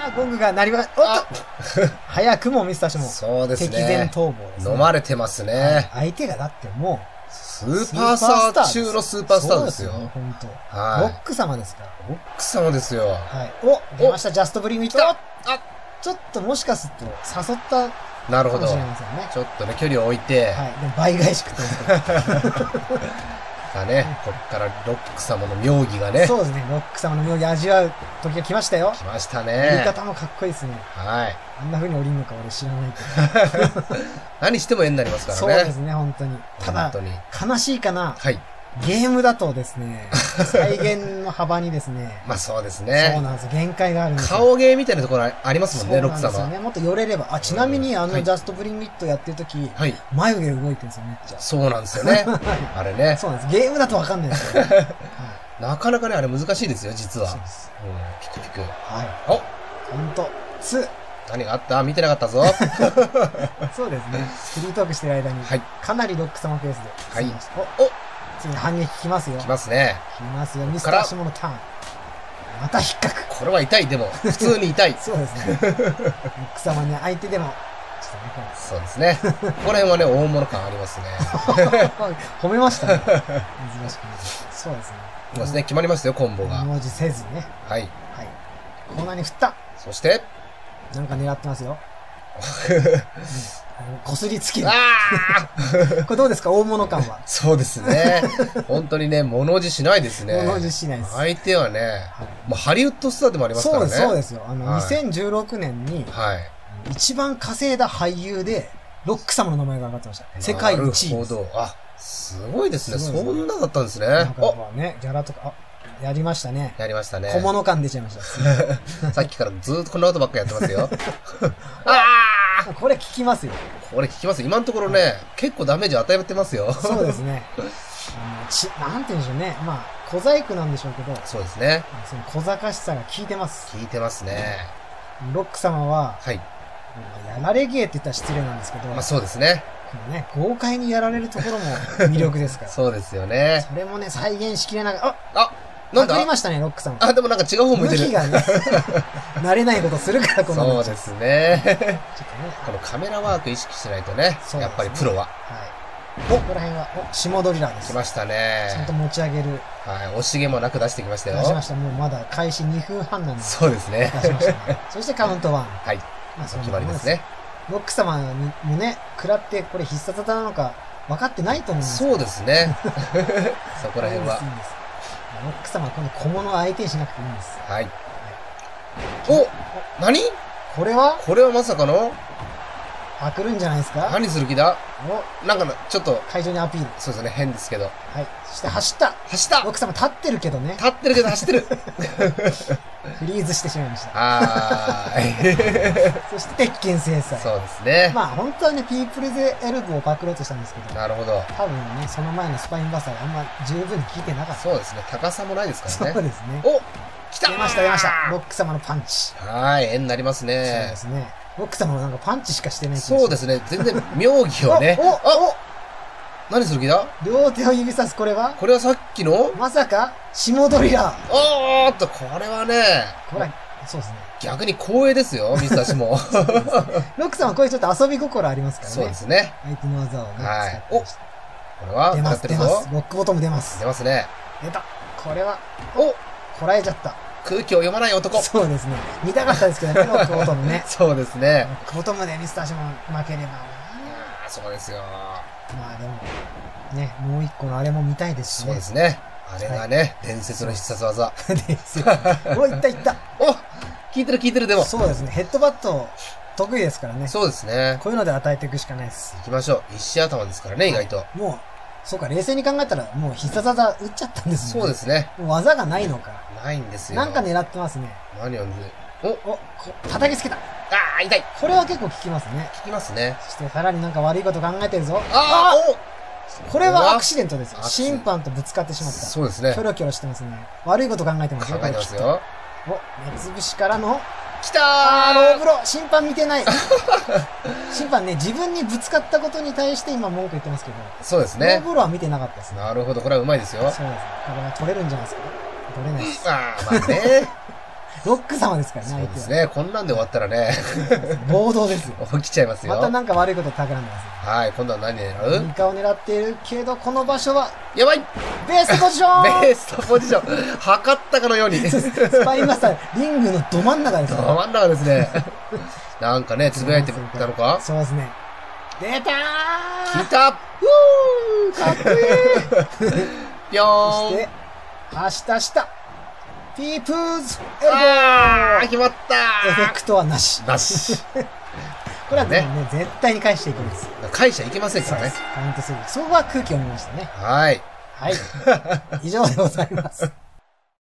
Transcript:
ゴングが鳴りま、おっと早くもミスターシも、 そうですね。 敵前逃亡ですね。 飲まれてますね。 相手がだってもう、 スーパースター中のスーパースターですよ。 本当。 はい。 ロック様ですから。 ロック様ですよ。 はい。お、出ました、ジャストブリングいった。あ、ちょっともしかすると誘ったなるほど。 かもしれませんね。 ちょっとね、距離を置いて。 はい。でも倍返し食ってますから。 さあね、こっからロック様の妙義がね。 そうですね、ロック様の妙義味わう時が来ましたよ。 来ました降りね。 方もかっこいいですね。 はい。 あんな風に降りるのか俺知らないけど。 何しても絵になりますからね。 そうですね、本当に。ただ、悲しいかな。 はい。 ゲームだとですね、再現の幅にですね。 まあそうですね。 そうなんです。限界があるんですよ。 顔芸みたいなところありますもんね、ロック様。 そうなんですよね。もっと寄れれば。あ、ちなみにジャストブリングイットやってるとき、眉毛動いてるんですよ、めっちゃ。 そうなんですよね。あれね。 そうなんです。ゲームだとわかんないですよ。 なかなかね、あれ難しいですよ、実は。 そうです。 ピクピク。 はい。 おほんと、 何があった？見てなかったぞ。 そうですね。フリートークしてる間に、かなりロック様ペースで。 はい。 お次に反撃来ますよ。 来ますね。 来ますよ。ミスターシモのターン。また引っかく。 これは痛い、でも。普通に痛い。 そうですね。ロック様に相手でも、 そうですね。ここら辺はね、大物感ありますね。 褒めましたね。珍しくね。そうですね。 そうですね、決まりますよ、コンボが。 文字せずね。 はい。 はい。コーナーに振った。 そして、 なんか狙ってますよ。こすりつける。これどうですか、大物感は。 そうですね。本当にね、物おじしないですね。 物おじしないです。 相手はね、もうハリウッドスターでもありますからね。 そうですよ。2016年に、一番稼いだ俳優で、ロック様の名前が上がってました。世界一位。 なるほど。あ、すごいですね。そんなだったんですね。 ね、ギャラとか、やりましたね。 やりましたね。 小物感出ちゃいました。 さっきからずっとこの後ばっかやってますよ。 これ効きますよ。 これ効きます。今のところね、結構ダメージ与えてますよ。 そうですね。なんて言うんでしょうね。まあ、小細工なんでしょうけど。 そうですね。 その小賢しさが効いてます。 効いてますね。 ロック様は、やられ芸って言ったら失礼なんですけど。 まあそうですね。 豪快にやられるところも魅力ですから。 そうですよね。 それもね、再現しきれながら、 なんかありましたね、ロックさん。 でもなんか違う方向いてる。 向きがね、慣れないことするから、この。 そうですね。ちょっとね、このカメラワーク意識しないとね、やっぱりプロは。 ここら辺は、下ドリラーです。 来ましたね。 ちゃんと持ち上げる。 はい、惜しげもなく出してきましたよ。 出しました。もうまだ開始2分半なので。 そうですね。 出しましたね。そしてカウント1。 はい。決まりですね。 ロック様もね、食らってこれ必殺技なのか分かってないと思うんです。 そうですね。そこら辺は。 ロック様はこの小物を相手にしなくていいんです。 はい。お、何？ これはまさかのパクるんじゃないですか？ 何する気だ？なんかちょっと。 会場にアピール。 そうですね、変ですけど。 はい。そして走ったロック様立ってるけどね。 立ってるけど走ってるフリーズしてしまいました。そして鉄拳制裁。 そうですね。 まあ本当はね、ピープルズエルボーをパクろうとしたんですけど。 なるほど。 多分ね、その前のスパインバスターがあんま十分に効いてなかった。 そうですね、高さもないですからね。 そうですね。 お、来た！ 出ました。ロック様のパンチ。 はい、絵になりますね。 そうですね。ロック様はなんかパンチしかしてない。 そうですね、全然妙義をね。何する気だ？ 両手を指さす、これはさっきのまさか下ドリラー。 おーっと、これはね。 これ、そうですね。 逆に光栄ですよ、ミスターシモ。 ロックさんはこういうちょっと遊び心ありますからね。 そうですね。 相手の技をね。 はい。お、これは出ます。ロックボトム出ます。 出ますね。 出た。これは、こらえちゃった。 空気を読まない男。 そうですね。見たかったですけどね、ロックボトムね。 そうですね。 ロックボトムでミスターシモ負ければな。 そうですよ。 まあでも、ね、もう一個のあれも見たいですしね。 そうですね。あれがね、伝説の必殺技。 伝説。お、いった。 お、効いてるでも。 そうですね。ヘッドバット得意ですからね。 そうですね。 こういうので与えていくしかないです。 行きましょう。石頭ですからね、意外と。 もう、そうか、冷静に考えたら、もう必殺技打っちゃったんですね。 そうですね。 技がないのか。 ないんですよ。 なんか狙ってますね。 何を叩きつけた。 痛い。 これは結構効きますね。 効きますね。 そしてさらになんか悪いこと考えてるぞ。これはアクシデントですよ。審判とぶつかってしまった。 そうですね。 キョロキョロしてますね。悪いこと考えてますよ。 考えてますよ。 目つぶしからの。 来たー！ ローブロー。審判見てない。審判ね、自分にぶつかったことに対して今文句言ってますけど。 そうですね。 ローブローは見てなかったですね。 なるほど、これはうまいですよ。 そうです。これは取れるんじゃないですか。取れないです。 まあね。 ロック様ですからね、 そうですね。こんなんで終わったらね。 暴動ですよ。 起きちゃいますよ。 またなんか悪いこと企んでますね。はい、今度は何狙う？ イカを狙っているけど、この場所は、 やばい！ ベーストポジションベーストポジション測ったかのように。 スパイマスター、リングのど真ん中ですね。 ど真ん中ですね。なんかね、つぶやいてたのか？ そうですね。出たー来た！ かっこいいぴょーん。 そして、下。ピープーズエルボー決まったー。 エフェクトはなし。 なし。 これはね、絶対に返していくんです。 返しちゃいけませんからね。 カウントする。そこは空気を見ましたね。 はい。 はい。以上でございます。